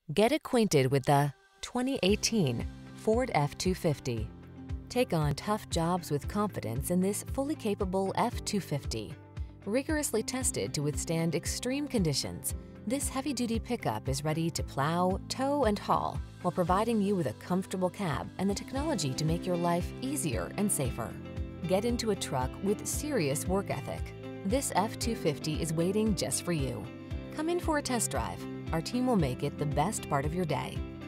Get acquainted with the 2018 Ford F-250. Take on tough jobs with confidence in this fully capable F-250. Rigorously tested to withstand extreme conditions, this heavy-duty pickup is ready to plow, tow, and haul while providing you with a comfortable cab and the technology to make your life easier and safer. Get into a truck with serious work ethic. This F-250 is waiting just for you. Come in for a test drive. Our team will make it the best part of your day.